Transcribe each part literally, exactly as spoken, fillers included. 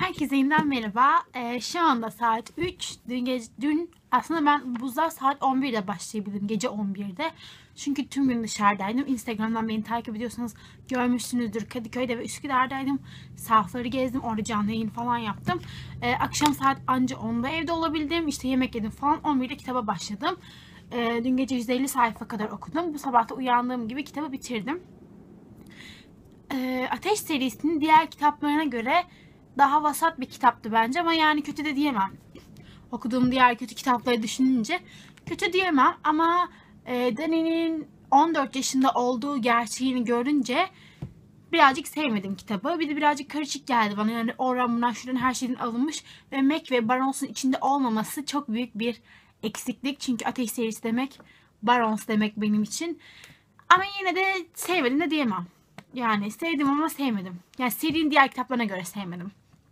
Herkese yeniden merhaba. Ee, şu anda saat üç. Dün, gece, dün aslında ben buzlar saat on birde başlayabilirim. Gece on birde. Çünkü tüm gün dışarıdaydım. Instagram'dan beni takip ediyorsanız görmüşsünüzdür. Kadıköy'de ve Üsküdar'daydım. Sahafları gezdim. Orada canlı yayın falan yaptım. Ee, akşam saat anca onda evde olabildim. İşte yemek yedim falan. on birde kitaba başladım. Ee, dün gece yüz elli sayfa kadar okudum. Bu sabah da uyandığım gibi kitabı bitirdim. Ee, Ateş serisinin diğer kitaplarına göre daha vasat bir kitaptı bence ama yani kötü de diyemem. Okuduğum diğer kötü kitapları düşününce kötü diyemem ama e, Dani'nin on dört yaşında olduğu gerçeğini görünce birazcık sevmedim kitabı. Bir de birazcık karışık geldi bana. Yani oradan buradan şuradan her şeyin alınmış ve Mac ve Barons'un içinde olmaması çok büyük bir eksiklik. Çünkü Ateş serisi demek Barons demek benim için. Ama yine de sevmedim de diyemem. Yani sevdim ama sevmedim. Yani serinin diğer kitaplarına göre sevmedim.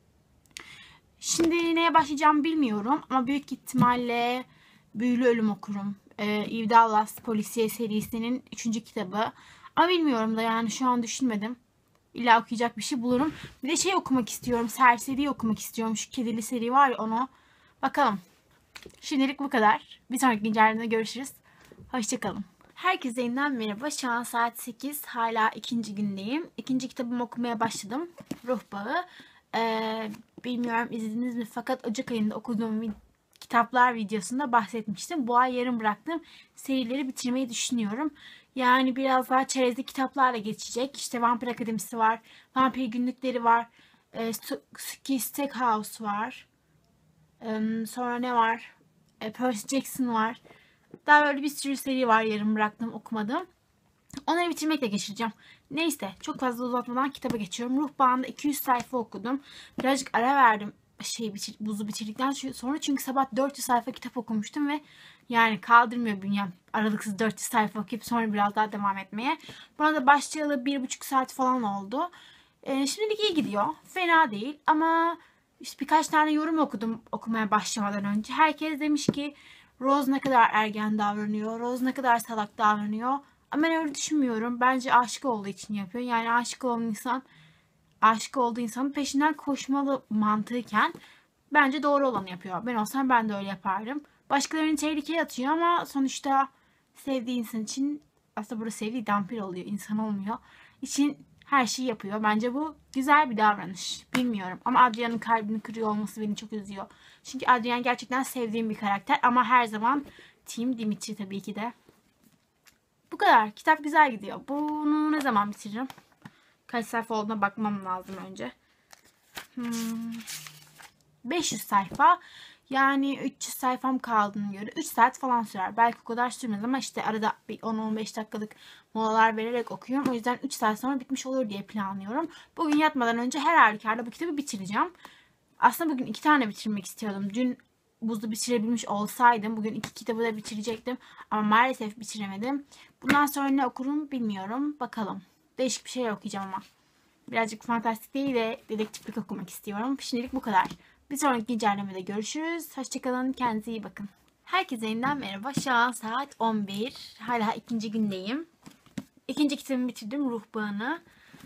Şimdi neye başlayacağım bilmiyorum ama büyük ihtimalle Büyülü Ölüm okurum. Ee, Eve Dallas Polisiye serisinin üçüncü kitabı. Ama bilmiyorum da yani şu an düşünmedim. İlla okuyacak bir şey bulurum. Bir de şey okumak istiyorum. Serseri'yi okumak istiyorum. Şu kedili seri var ya onu. Bakalım. Şimdilik bu kadar. Bir sonraki güncellemede görüşürüz. Hoşçakalın. Herkese yeniden merhaba. Şu an saat sekiz. Hala ikinci gündeyim. İkinci kitabımı okumaya başladım. Ruh Bağı. Ee, bilmiyorum izlediniz mi? Fakat Ocak ayında okuduğum kitaplar videosunda bahsetmiştim. Bu ay yarım bıraktım. Serileri bitirmeyi düşünüyorum. Yani biraz daha çerezlik kitaplarla geçecek. İşte Vampir Akademisi var. Vampir Günlükleri var. E, Suki Steakhouse var. E, sonra ne var? E, Percy Jackson var. Daha böyle bir sürü seri var yarım bıraktım okumadım. Onları bitirmekle geçireceğim. Neyse çok fazla uzatmadan kitaba geçiyorum. Ruh Bağı'nda iki yüz sayfa okudum. Birazcık ara verdim şey bitir, buzu bitirdikten sonra çünkü sabah dört yüz sayfa kitap okumuştum ve yani kaldırmıyor bünyem aralıksız dört yüz sayfa okuyup sonra biraz daha devam etmeye. Buna da başlayalı bir buçuk saat falan oldu. Ee, şimdilik iyi gidiyor. Fena değil ama işte birkaç tane yorum okudum okumaya başlamadan önce. Herkes demiş ki Rose ne kadar ergen davranıyor, Rose ne kadar salak davranıyor. Ama ben öyle düşünmüyorum. Bence aşık olduğu için yapıyor. Yani aşık olan insan, aşık olduğu insanın peşinden koşmalı mantığıyken bence doğru olanı yapıyor. Ben olsam ben de öyle yapardım. Başkalarını tehlikeye atıyor ama sonuçta sevdiği insan için aslında burada sevdiği dampir oluyor, insan olmuyor. İçin her şeyi yapıyor. Bence bu güzel bir davranış. Bilmiyorum ama Adrian'ın kalbini kırıyor olması beni çok üzüyor. Çünkü Adrian gerçekten sevdiğim bir karakter ama her zaman Team Dimitri tabii ki de. Bu kadar. Kitap güzel gidiyor. Bunu ne zaman bitiririm? Kaç sayfa olduğuna bakmam lazım önce. Hmm. beş yüz sayfa. Yani üç yüz sayfam kaldığını göre üç saat falan sürer. Belki o kadar sürmez ama işte arada bir on on beş dakikalık molalar vererek okuyorum. O yüzden üç saat sonra bitmiş olur diye planlıyorum. Bugün yatmadan önce her halükarda bu kitabı bitireceğim. Aslında bugün iki tane bitirmek istiyordum. Dün buzlu bitirebilmiş olsaydım bugün iki kitabı da bitirecektim. Ama maalesef bitiremedim. Bundan sonra ne okurum bilmiyorum. Bakalım. Değişik bir şey okuyacağım ama. Birazcık fantastik değil de dedektiflik okumak istiyorum. Şimdilik bu kadar. Bir sonraki güncellemede görüşürüz. Hoşçakalın. Kendinize iyi bakın. Herkese yeniden merhaba. Şu an saat on bir. Hala ikinci gündeyim. İkinci kitabımı bitirdim. Ruh Bağı'nı.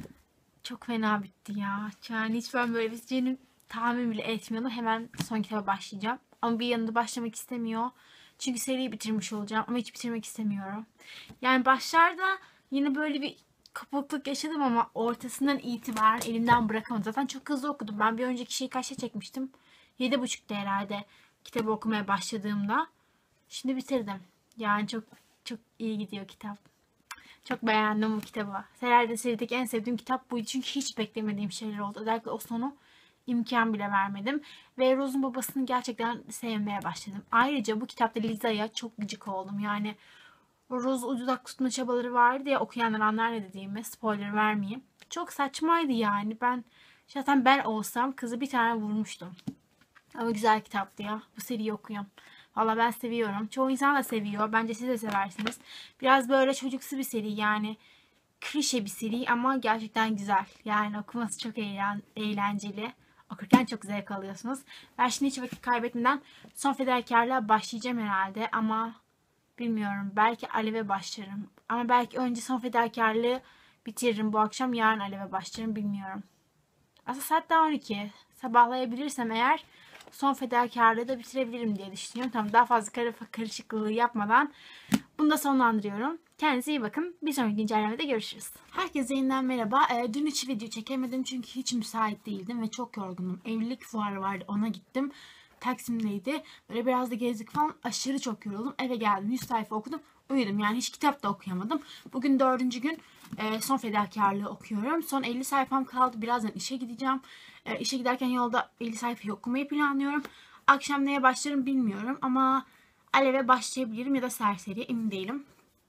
Çok fena bitti ya. Yani hiç ben böyle biteceğini tahmin bile etmiyordum. Hemen son kitaba başlayacağım. Ama bir yanında başlamak istemiyor. Çünkü seriyi bitirmiş olacağım. Ama hiç bitirmek istemiyorum. Yani başlarda yine böyle bir kopukluk yaşadım ama ortasından itibaren elimden bırakamadım. Zaten çok hızlı okudum. Ben bir önceki şeyi kaçta çekmiştim? Yedi buçukta herhalde kitabı okumaya başladığımda. Şimdi bitirdim. Yani çok çok iyi gidiyor kitap. Çok beğendim bu kitabı. Herhalde serideki en sevdiğim kitap buydu. Çünkü hiç beklemediğim şeyler oldu. Özellikle o sonu imkan bile vermedim. Ve Rose'un babasını gerçekten sevmeye başladım. Ayrıca bu kitapta Liza'ya çok gıcık oldum. Yani Rose ucuzak tutma çabaları vardı ya, okuyanlar anlar ne dediğimi. Spoiler vermeyeyim. Çok saçmaydı yani. Ben zaten ben olsam kızı bir tane vurmuştum. Ama güzel kitaptı ya. Bu seriyi okuyun. Valla ben seviyorum. Çoğu insan da seviyor. Bence siz de seversiniz. Biraz böyle çocuksu bir seri yani. Klişe bir seri ama gerçekten güzel. Yani okuması çok eğlen eğlenceli. Okurken çok zevk alıyorsunuz. Ben şimdi hiç vakit kaybetmeden Son Fedakarlığa başlayacağım herhalde ama bilmiyorum. Belki Alev'e başlarım. Ama belki önce Son Fedakarlığı bitiririm bu akşam. Yarın Alev'e başlarım. Bilmiyorum. Aslında saat daha on iki. sabahlayabilirsem eğer Son Fedakarlığı da bitirebilirim diye düşünüyorum. Tamam, daha fazla kafa karışıklığı yapmadan bunu da sonlandırıyorum. Kendinize iyi bakın. Bir sonraki güncellemede görüşürüz. Herkese yeniden merhaba. Ee, dün hiç video çekemedim çünkü hiç müsait değildim ve çok yorgunum. Evlilik fuarı vardı, ona gittim. Taksim'deydi. Böyle biraz da gezdik falan. Aşırı çok yoruldum. Eve geldim. yüz sayfa okudum. Uyudum. Yani hiç kitap da okuyamadım. Bugün dördüncü gün. E, Son Fedakarlığı okuyorum. Son elli sayfam kaldı. Birazdan işe gideceğim. E, işe giderken yolda elli sayfayı okumayı planlıyorum. Akşam neye başlarım bilmiyorum ama Alev'e başlayabilirim ya da Serseri'ye, emin değilim.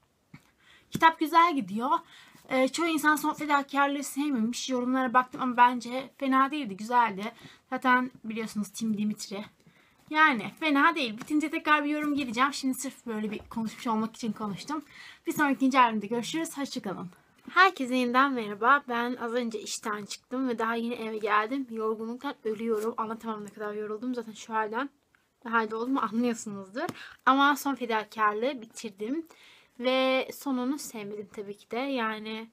Kitap güzel gidiyor. Ee, çoğu insan Son Fedakarlığı sevmemiş. Yorumlara baktım ama bence fena değildi, güzeldi. Zaten biliyorsunuz Tim Dimitri. Yani fena değil. Bitince tekrar bir yorum gireceğim. Şimdi sırf böyle bir konuşmuş olmak için konuştum. Bir sonraki incelemede görüşürüz. Hoşçakalın. Herkese yeniden merhaba. Ben az önce işten çıktım ve daha yeni eve geldim. Yorgunluktan ölüyorum. Anlatamam ne kadar yoruldum. Zaten şu halden ne halde olduğumu anlıyorsunuzdur. Ama Son Fedakarlığı bitirdim. Ve sonunu sevmedim tabii ki de. Yani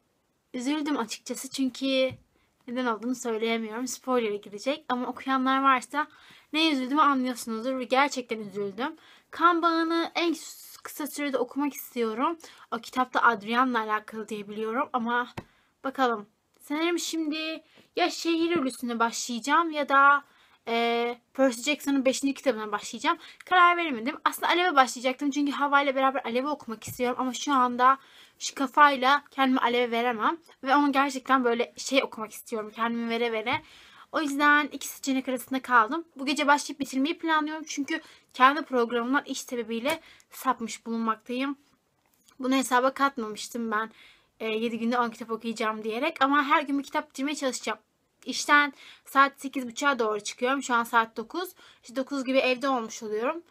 üzüldüm açıkçası çünkü neden olduğunu söyleyemiyorum. Spoiler'e girecek ama okuyanlar varsa ne üzüldüğümü anlıyorsunuzdur ve gerçekten üzüldüm. Kan Bağı'nı en kısa sürede okumak istiyorum. O kitapta Adrian'la alakalı diye biliyorum ama bakalım. Sanırım şimdi ya Şehir Ölüsü'ne başlayacağım ya da e, Percy Jackson'ın beşinci kitabına başlayacağım. Karar veremedim. Aslında Alev'e başlayacaktım çünkü Hava ile beraber Alev'i okumak istiyorum ama şu anda şu kafayla kendimi Alev'e veremem. Ve onu gerçekten böyle şey okumak istiyorum kendimi vere vere. O yüzden iki seçenek arasında kaldım. Bu gece başlayıp bitirmeyi planlıyorum. Çünkü kendi programımdan iş sebebiyle sapmış bulunmaktayım. Bunu hesaba katmamıştım ben e, yedi günde on kitap okuyacağım diyerek. Ama her gün bir kitap bitirmeye çalışacağım. İşten saat sekiz buçuğa doğru çıkıyorum. Şu an saat dokuz. İşte dokuz gibi evde olmuş oluyorum.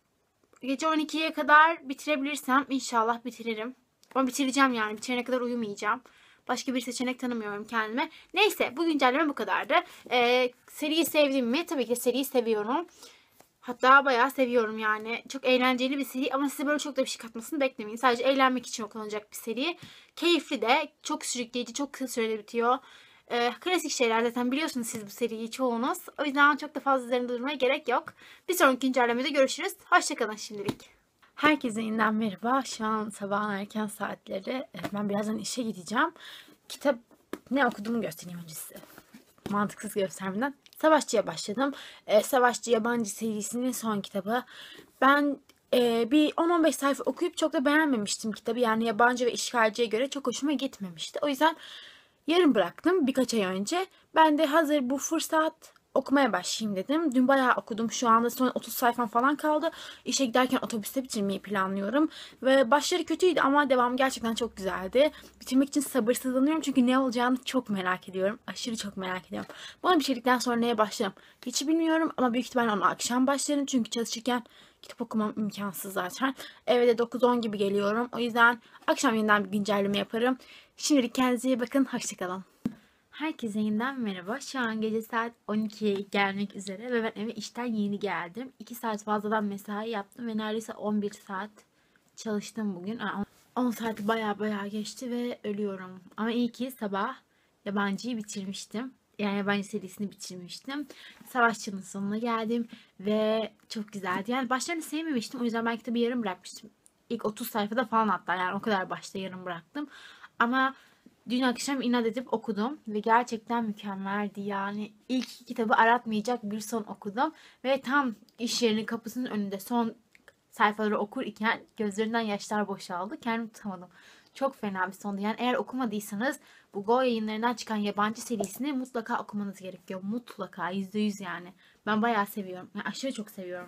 Gece on ikiye kadar bitirebilirsem inşallah bitiririm. Ama bitireceğim yani. Bitirene kadar uyumayacağım. Başka bir seçenek tanımıyorum kendime. Neyse, bu güncelleme bu kadardı. Ee, seriyi sevdim mi? Tabii ki seriyi seviyorum. Hatta bayağı seviyorum yani. Çok eğlenceli bir seri ama size böyle çok da bir şey katmasını beklemeyin. Sadece eğlenmek için okunacak bir seri. Keyifli de, çok sürükleyici, çok kısa sürede bitiyor. Ee, klasik şeyler zaten biliyorsunuz siz bu seriyi çoğunuz. O yüzden çok da fazla üzerinde durmaya gerek yok. Bir sonraki güncellemede görüşürüz. Hoşçakalın şimdilik. Herkese yeniden merhaba. Şu an sabahın erken saatleri. Ben birazdan işe gideceğim. Kitap ne okuduğumu göstereyim önce size. Mantıksız göstermeden. Savaşçı'ya başladım. Ee, Savaşçı Yabancı serisinin son kitabı. Ben e, bir on on beş sayfa okuyup çok da beğenmemiştim kitabı. Yani yabancı ve işgalciye göre çok hoşuma gitmemişti. O yüzden yarım bıraktım birkaç ay önce. Ben de hazır bu fırsat okumaya başlayayım dedim. Dün bayağı okudum. Şu anda son otuz sayfam falan kaldı. İşe giderken otobüste bitirmeyi planlıyorum. Ve başları kötüydü ama devamı gerçekten çok güzeldi. Bitirmek için sabırsızlanıyorum çünkü ne olacağını çok merak ediyorum. Aşırı çok merak ediyorum. Bunu bitirdikten sonra neye başlarım hiç bilmiyorum ama büyük ihtimalle ona akşam başlarım. Çünkü çalışırken kitap okumam imkansız zaten. Eve de dokuz on gibi geliyorum. O yüzden akşam yeniden bir güncelleme yaparım. Şimdilik kendinize iyi bakın. Hoşçakalın. Herkese yeniden merhaba. Şu an gece saat on ikiye gelmek üzere ve ben eve işten yeni geldim. iki saat fazladan mesai yaptım ve neredeyse on bir saat çalıştım bugün. on saati baya baya geçti ve ölüyorum. Ama iyi ki sabah Yabancı'yı bitirmiştim. Yani Yabancı serisini bitirmiştim. Savaşçı'nın sonuna geldim ve çok güzeldi. Yani başlarını sevmemiştim. O yüzden ben kitabı yarım bırakmıştım. İlk otuz sayfada falan hatta, yani o kadar başta yarım bıraktım. Ama dün akşam inat edip okudum ve gerçekten mükemmeldi. Yani ilk iki kitabı aratmayacak bir son okudum ve tam iş yerinin kapısının önünde son sayfaları okur iken gözlerinden yaşlar boşaldı. Kendimi tutamadım. Çok fena bir sondu. Yani eğer okumadıysanız bu Go yayınlarından çıkan Yabancı serisini mutlaka okumanız gerekiyor. Mutlaka, yüzde yüz yani. Ben bayağı seviyorum. Yani aşırı çok seviyorum.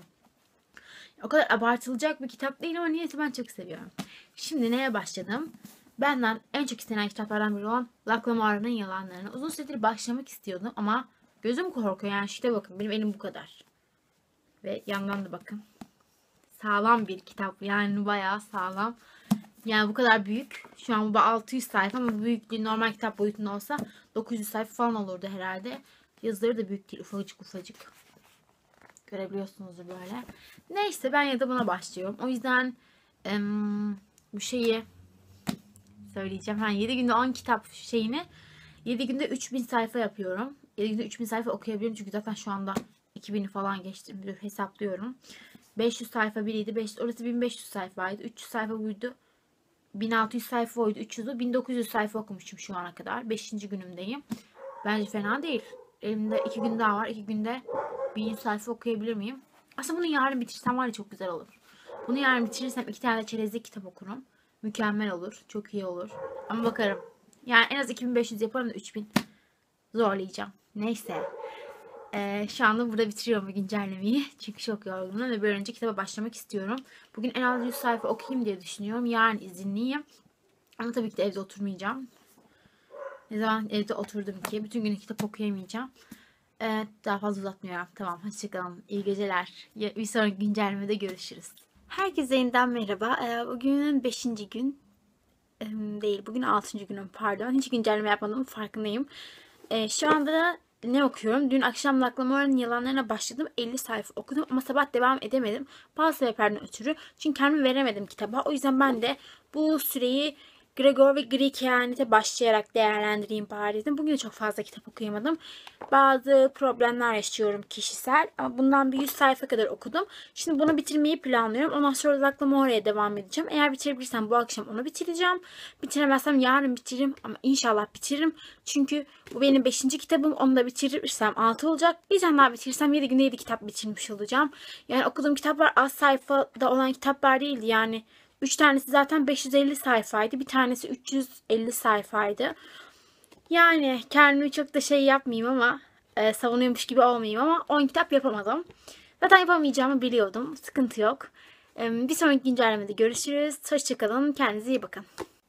O kadar abartılacak bir kitap değil ama niyeyse ben çok seviyorum. Şimdi neye başladım? Benden en çok istenen kitaplardan biri olan Laclamoire'ın Yalanlarına uzun süredir başlamak istiyordum ama gözüm korkuyor. Yani işte bakın, benim elim bu kadar. Ve yandan da bakın. Sağlam bir kitap. Yani bayağı sağlam. Yani bu kadar büyük. Şu an bu altı yüz sayfa ama bu büyüklüğü normal kitap boyutunda olsa dokuz yüz sayfa falan olurdu herhalde. Yazıları da büyük değil. Ufacık ufacık. Görebiliyorsunuzdur böyle. Neyse, ben ya da buna başlıyorum. O yüzden em, bu şeyi söyleyeceğim. Yani yedi günde on kitap şeyini yedi günde üç bin sayfa yapıyorum. yedi günde üç bin sayfa okuyabilirim. Çünkü zaten şu anda iki bini falan geçtim. Bir hesaplıyorum. beş yüz sayfa biriydi. beş, orası bin beş yüz sayfaydı. üç yüz sayfa buydu. bin altı yüz sayfa oydu. üç yüzü. bin dokuz yüz sayfa okumuşum şu ana kadar. beşinci günümdeyim. Bence fena değil. Elimde iki gün daha var. iki günde bin yüz sayfa okuyabilir miyim? Aslında bunu yarın bitirsem var ya çok güzel olur. Bunu yarın bitirirsem iki tane de çerezlik kitap okurum. Mükemmel olur. Çok iyi olur. Ama bakarım. Yani en az iki bin beş yüz yaparım da üç bin zorlayacağım. Neyse. Ee, şu anda burada bitiriyorum bu güncellemeyi. Çünkü çok yorgunum ve bir önce kitaba başlamak istiyorum. Bugün en az yüz sayfa okuyayım diye düşünüyorum. Yarın izinliyim. Ama tabii ki de evde oturmayacağım. Ne zaman evde oturdum ki bütün günü kitap okuyamayacağım. Evet, daha fazla uzatmıyorum. Tamam, hoşçakalın. İyi geceler. Bir sonraki güncellemede görüşürüz. Herkese yeniden merhaba. Bugün beşinci gün değil. Bugün altıncı günüm pardon. Hiç güncelleme yapmadığımın farkındayım. Şu anda ne okuyorum? Dün akşam Laklamoora'nın yalanlarına başladım. elli sayfa okudum ama sabah devam edemedim. Bazı sebeplerden ötürü. Çünkü kendimi veremedim kitaba. O yüzden ben de bu süreyi Gregor ve Greek kehanete başlayarak değerlendireyim bari dedim. Bugün çok fazla kitap okuyamadım. Bazı problemler yaşıyorum kişisel. Ama bundan bir yüz sayfa kadar okudum. Şimdi bunu bitirmeyi planlıyorum. Ondan sonra Laklamoora'ya devam edeceğim. Eğer bitirebilirsem bu akşam onu bitireceğim. Bitiremezsem yarın bitiririm. Ama inşallah bitiririm. Çünkü bu benim beşinci kitabım. Onu da bitirirsem altı olacak. Bir tane daha bitirirsem yedi günde yedi kitap bitirmiş olacağım. Yani okuduğum kitaplar az sayfada olan kitaplar değildi. Yani üç tanesi zaten beş yüz elli sayfaydı. Bir tanesi üç yüz elli sayfaydı. Yani kendimi çok da şey yapmayayım ama e, savunuyormuş gibi olmayayım ama on kitap yapamadım. Zaten yapamayacağımı biliyordum. Sıkıntı yok. E, bir sonraki güncellemede görüşürüz. Hoşçakalın. Kendinize iyi bakın.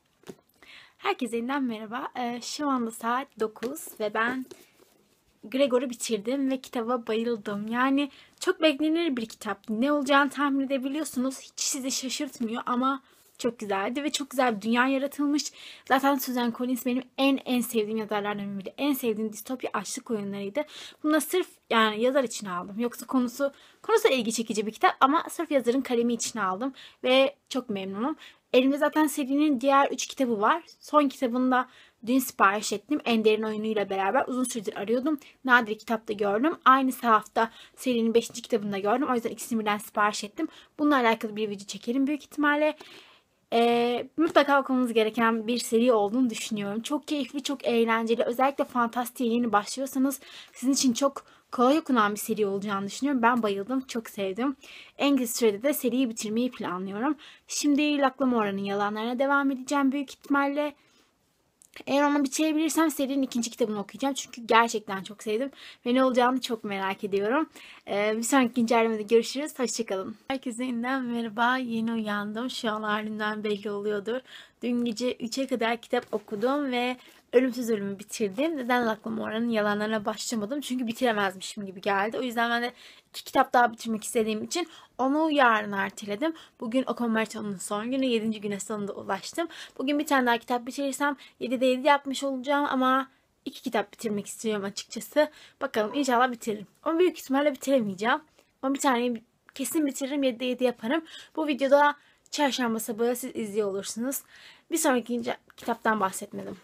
Herkese yeniden merhaba. E, şu anda saat dokuz ve ben Gregor'u bitirdim ve kitaba bayıldım. Yani çok beklenir bir kitap. Ne olacağını tahmin edebiliyorsunuz. Hiç sizi şaşırtmıyor ama çok güzeldi ve çok güzel bir dünya yaratılmış. Zaten Susan Collins benim en en sevdiğim yazarlardan biriydi. En sevdiğim distopya açlık oyunlarıydı. Bunu da sırf yani yazar için aldım. Yoksa konusu konusu ilgi çekici bir kitap ama sırf yazarın kalemi için aldım ve çok memnunum. Elimde zaten serinin diğer üç kitabı var. Son kitabında dün sipariş ettim. Ender'in oyunuyla beraber uzun süredir arıyordum. Nadir kitapta gördüm. Aynı hafta serinin beşinci kitabında gördüm. O yüzden ikisini birden sipariş ettim. Bununla alakalı bir video çekerim büyük ihtimalle. Ee, mutlaka okumamız gereken bir seri olduğunu düşünüyorum. Çok keyifli, çok eğlenceli. Özellikle fantastiğe yeni başlıyorsanız sizin için çok kolay okunan bir seri olacağını düşünüyorum. Ben bayıldım, çok sevdim. En kısa sürede de seriyi bitirmeyi planlıyorum. Şimdi Laklamoora'nın yalanlarına devam edeceğim büyük ihtimalle. Eğer onu bitirebilirsem serinin ikinci kitabını okuyacağım. Çünkü gerçekten çok sevdim. Ve ne olacağını çok merak ediyorum. Ee, bir sonraki güncellemede görüşürüz. Hoşçakalın. Herkese yeniden merhaba. Yeni uyandım. Şu an halimden belli oluyordur. Dün gece üçe kadar kitap okudum ve Ölümsüz Ölüm'ü bitirdim. Neden Laklamoora'nın yalanlarına başlamadım? Çünkü bitiremezmişim gibi geldi. O yüzden ben de iki kitap daha bitirmek istediğim için onu yarın erteledim. Bugün okuma maratonunun son günü. yedinci güne sonunda ulaştım. Bugün bir tane daha kitap bitirirsem yedide yedi yapmış olacağım ama iki kitap bitirmek istiyorum açıkçası. Bakalım inşallah bitiririm. Ama büyük ihtimalle bitiremeyeceğim. Ama bir taneyi kesin bitiririm. yedide yedi yaparım. Bu videoda çarşamba sabahı siz izliyor olursunuz. Bir sonraki kitaptan bahsetmedim.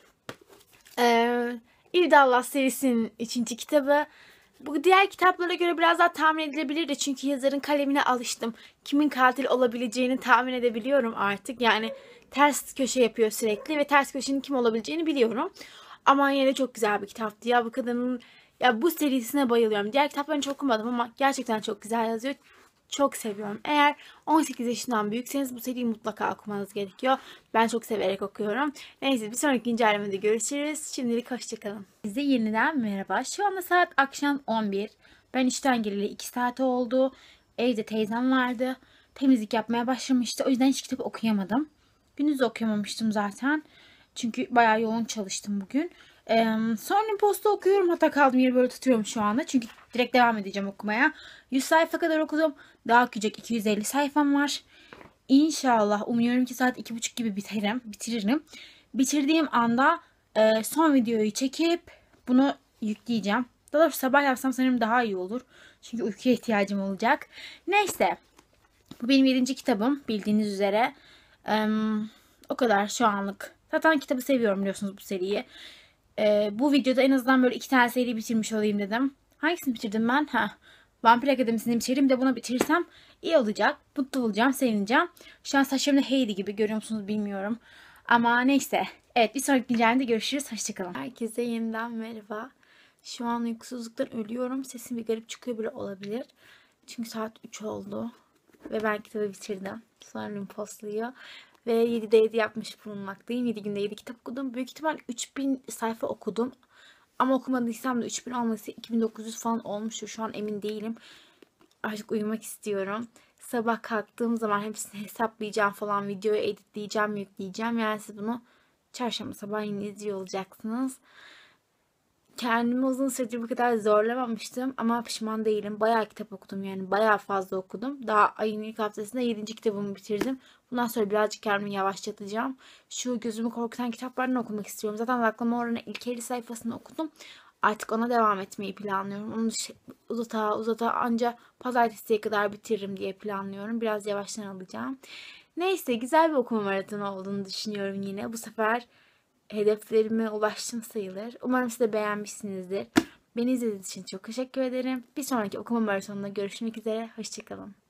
Ee, İvdallah serisinin üçüncü kitabı. Bu diğer kitaplara göre biraz daha tahmin edilebilirdi. Çünkü yazarın kalemine alıştım. Kimin katil olabileceğini tahmin edebiliyorum artık. Yani ters köşe yapıyor sürekli ve ters köşenin kim olabileceğini biliyorum. Ama yine de çok güzel bir kitaptı. Ya bu kadının ya bu serisine bayılıyorum. Diğer kitaplarını çok okumadım ama gerçekten çok güzel yazıyor. Çok seviyorum. Eğer on sekiz yaşından büyükseniz bu seriyi mutlaka okumanız gerekiyor. Ben çok severek okuyorum. Neyse bir sonraki güncellemede görüşürüz. Şimdilik hoşçakalın. Size yeniden merhaba. Şu anda saat akşam on bir. Ben işten geleli iki saat oldu. Evde teyzem vardı. Temizlik yapmaya başlamıştı. O yüzden hiç kitap okuyamadım. Gündüz okuyamamıştım zaten. Çünkü bayağı yoğun çalıştım bugün. Ee, sonra posta okuyorum. Hatta kaldığım yeri böyle tutuyorum şu anda. Çünkü direkt devam edeceğim okumaya. yüz sayfa kadar okudum. Daha okuyacak iki yüz elli sayfam var. İnşallah umuyorum ki saat iki buçuk gibi biterim, bitiririm. Bitirdiğim anda e, son videoyu çekip bunu yükleyeceğim. Daha doğrusu sabah yapsam sanırım daha iyi olur. Çünkü uykuya ihtiyacım olacak. Neyse. Bu benim yedinci kitabım bildiğiniz üzere. Ee, o kadar şu anlık. Zaten kitabı seviyorum biliyorsunuz bu seriyi. Ee, bu videoda en azından böyle iki tane seri bitirmiş olayım dedim. Hangisini bitirdim ben? Ha. Vampir Akademisi'ni bitirdim de bunu bitirirsem iyi olacak. Mutlu olacağım, sevineceğim. Şu an saçlarım da Heidi gibi, görüyor musunuz bilmiyorum. Ama neyse. Evet, bir sonraki güncellemede görüşürüz. Hoşçakalın. Herkese yeniden merhaba. Şu an uykusuzluktan ölüyorum. Sesim bir garip çıkıyor bile olabilir. Çünkü saat üç oldu. Ve ben kitabı bitirdim. Sonra postluyor. Ve yedide yedi yapmış bulunmaktayım. yedi günde yedi kitap okudum. Büyük ihtimal üç bin sayfa okudum. Ama okumadıysam da üç bin olması iki bin dokuz yüz falan olmuştur. Şu an emin değilim. Artık uyumak istiyorum. Sabah kalktığım zaman hepsini hesaplayacağım falan. Videoyu editleyeceğim, yükleyeceğim. Yani siz bunu çarşamba sabah yine izliyor olacaksınız. Kendimi uzun süredir bu kadar zorlamamıştım ama pişman değilim. Bayağı kitap okudum, yani bayağı fazla okudum. Daha ayın ilk haftasında yedinci kitabımı bitirdim. Bundan sonra birazcık kendimi yavaşlatacağım. Şu gözümü korkutan kitaplarını okumak istiyorum. Zaten Aklama Oranı ilk elli sayfasını okudum. Artık ona devam etmeyi planlıyorum. Onu uzata uzata anca pazartesiye kadar bitiririm diye planlıyorum. Biraz yavaştan alacağım. Neyse, güzel bir okuma maratonu olduğunu düşünüyorum yine. Bu sefer hedeflerime ulaştım sayılır. Umarım siz de beğenmişsinizdir. Beni izlediğiniz için çok teşekkür ederim. Bir sonraki okuma maratonunda görüşmek üzere. Hoşçakalın.